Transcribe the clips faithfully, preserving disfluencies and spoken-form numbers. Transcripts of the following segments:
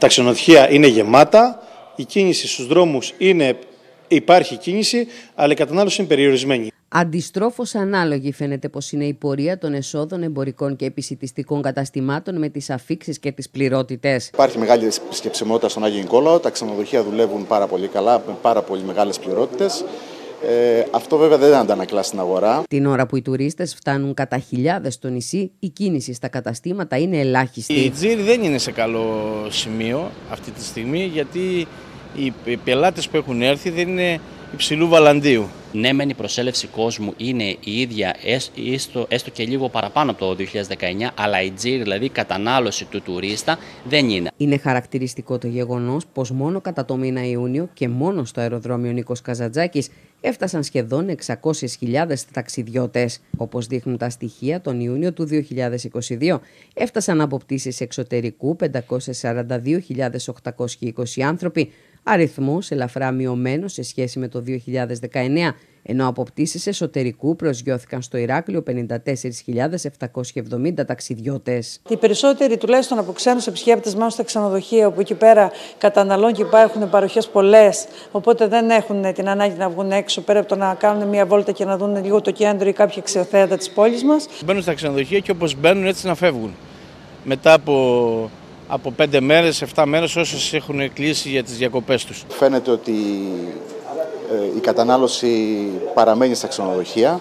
τα ξενοδοχεία είναι γεμάτα, η κίνηση στους δρόμους είναι, υπάρχει κίνηση, αλλά η κατανάλωση είναι περιορισμένη. Αντιστρόφως ανάλογη φαίνεται πως είναι η πορεία των εσόδων εμπορικών και επισιτιστικών καταστημάτων με τις αφίξεις και τις πληρότητες. Υπάρχει μεγάλη επισκεψιμότητα στον Άγιο Νικόλαο, τα ξενοδοχεία δουλεύουν πάρα πολύ καλά, με πάρα πολύ μεγάλες πληρότητες. Ε, αυτό βέβαια δεν αντανακλά στην αγορά. Την ώρα που οι τουρίστες φτάνουν κατά χιλιάδες στο νησί, η κίνηση στα καταστήματα είναι ελάχιστη. Η Τζίρι δεν είναι σε καλό σημείο αυτή τη στιγμή, γιατί οι πελάτες που έχουν έρθει δεν είναι υψηλού βαλαντίου. Ναι, μεν η προσέλευση κόσμου είναι η ίδια, έστω, έστω και λίγο παραπάνω από το δύο χιλιάδες δεκαεννιά, αλλά η Τζίρι, δηλαδή η κατανάλωση του τουρίστα, δεν είναι. Είναι χαρακτηριστικό το γεγονός πως μόνο κατά το μήνα Ιούνιο και μόνο στο αεροδρόμιο Νίκος Καζαντζάκης έφτασαν σχεδόν εξακόσιες χιλιάδες ταξιδιώτες. Όπως δείχνουν τα στοιχεία, τον Ιούνιο του δύο χιλιάδες είκοσι δύο έφτασαν από πτήσεις εξωτερικού πεντακόσιες σαράντα δύο χιλιάδες οκτακόσιοι είκοσι άνθρωποι, αριθμός ελαφρά μειωμένος σε σχέση με το δύο χιλιάδες δεκαεννιά, ενώ από πτήσεις εσωτερικού προσγειώθηκαν στο Ηράκλειο πενήντα τέσσερις χιλιάδες επτακόσιοι εβδομήντα ταξιδιώτες. Οι περισσότεροι τουλάχιστον από ξένους επισκέπτες μένουν στα ξενοδοχεία, όπου εκεί πέρα καταναλώνουν και υπάρχουν παροχές πολλές, οπότε δεν έχουν την ανάγκη να βγουν έξω πέρα από το να κάνουν μια βόλτα και να δουν λίγο το κέντρο ή κάποια αξιοθέατα της πόλης μας. Μπαίνουν στα ξενοδοχεία και όπως μπαίνουν έτσι να φεύγουν. Μετά από από πέντε μέρες, εφτά μέρες όσες έχουν κλείσει για τις διακοπές τους. Φαίνεται ότι η κατανάλωση παραμένει στα ξενοδοχεία.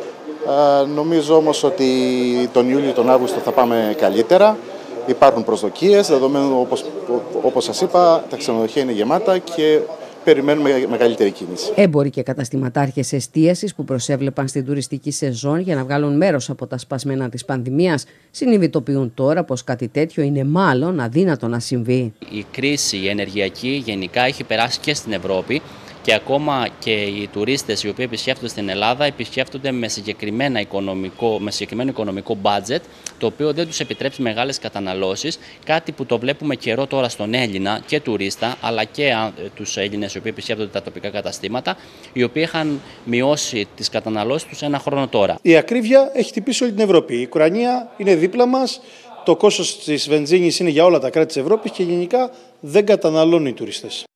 Νομίζω όμως ότι τον Ιούλιο, τον Αύγουστο θα πάμε καλύτερα. Υπάρχουν προσδοκίες, δεδομένου όπως, όπως σας είπα, τα ξενοδοχεία είναι γεμάτα και περιμένουμε μεγαλύτερη κίνηση. Έμποροι και καταστηματάρχες εστίασης που προσέβλεπαν στην τουριστική σεζόν για να βγάλουν μέρος από τα σπασμένα της πανδημίας συνειδητοποιούν τώρα πως κάτι τέτοιο είναι μάλλον αδύνατο να συμβεί. Η κρίση η ενεργειακή γενικά έχει περάσει και στην Ευρώπη και ακόμα και οι τουρίστες οι οποίοι επισκέφτονται στην Ελλάδα επισκέφτονται με, συγκεκριμένα οικονομικό, με συγκεκριμένο οικονομικό budget, το οποίο δεν τους επιτρέπει μεγάλες καταναλώσεις, κάτι που το βλέπουμε καιρό τώρα στον Έλληνα και τουρίστα, αλλά και τους Έλληνες οι οποίοι επισκέπτονται τα τοπικά καταστήματα, οι οποίοι είχαν μειώσει τις καταναλώσεις τους ένα χρόνο τώρα. Η ακρίβεια έχει χτυπήσει όλη την Ευρώπη. Η Ουκρανία είναι δίπλα μας, το κόστος της βενζίνης είναι για όλα τα κράτη της Ευρώπης και γενικά δεν καταναλώνουν οι τουριστές.